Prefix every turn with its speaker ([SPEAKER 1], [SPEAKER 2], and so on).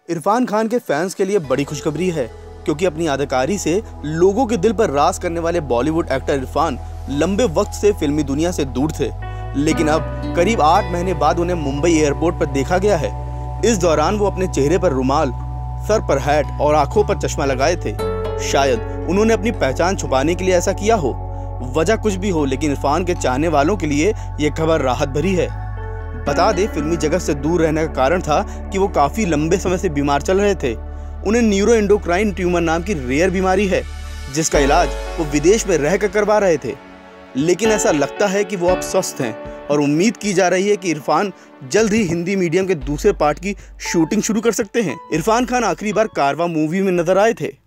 [SPEAKER 1] इरफान खान के फैंस के लिए बड़ी खुशखबरी है, क्योंकि अपनी अदाकारी से लोगों के दिल पर राज करने वाले बॉलीवुड एक्टर इरफान लंबे वक्त से फिल्मी दुनिया से दूर थे, लेकिन अब करीब 8 महीने बाद उन्हें मुंबई एयरपोर्ट पर देखा गया है। इस दौरान वो अपने चेहरे पर रुमाल, सर पर हैट और आंखों पर चश्मा लगाए थे। शायद उन्होंने अपनी पहचान छुपाने के लिए ऐसा किया हो। वजह कुछ भी हो, लेकिन इरफान के चाहने वालों के लिए ये खबर राहत भरी है। बता दें, फिल्मी जगत से दूर रहने का कारण था कि वो काफी लंबे समय से बीमार चल रहे थे। उन्हें न्यूरो एंडोक्राइन ट्यूमर नाम की रेयर बीमारी है, जिसका इलाज वो विदेश में रहकर करवा रहे थे। लेकिन ऐसा लगता है कि वो अब स्वस्थ हैं और उम्मीद की जा रही है कि इरफान जल्द ही हिंदी मीडियम के दूसरे पार्ट की शूटिंग शुरू कर सकते हैं। इरफान खान आखिरी बार कारवां मूवी में नजर आए थे।